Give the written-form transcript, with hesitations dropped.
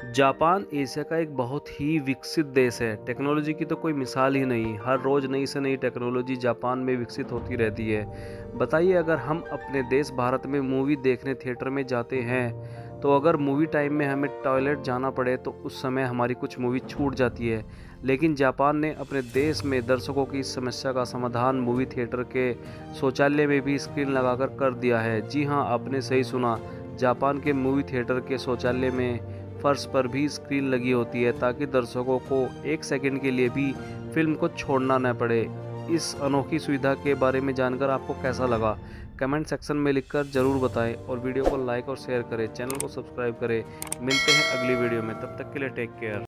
Japan Asia का एक बहुत ही विकसित देश है। टेक्नोलॉजी की तो कोई मिसाल ही नहीं। हर रोज़ नई से नई टेक्नोलॉजी जापान में विकसित होती रहती है। बताइए, अगर हम अपने देश भारत में मूवी देखने थिएटर में जाते हैं, तो अगर मूवी टाइम में हमें टॉयलेट जाना पड़े तो उस समय हमारी कुछ मूवी छूट जाती है। लेकिन जापान ने अपने देश में दर्शकों की इस समस्या का समाधान मूवी थिएटर के शौचालय में भी स्क्रीन लगाकर कर दिया है। जी हाँ, आपने सही सुना। जापान के मूवी थिएटर के शौचालय में फर्श पर भी स्क्रीन लगी होती है, ताकि दर्शकों को एक सेकंड के लिए भी फिल्म को छोड़ना न पड़े। इस अनोखी सुविधा के बारे में जानकर आपको कैसा लगा, कमेंट सेक्शन में लिखकर ज़रूर बताएं और वीडियो को लाइक और शेयर करें। चैनल को सब्सक्राइब करें। मिलते हैं अगली वीडियो में, तब तक के लिए टेक केयर।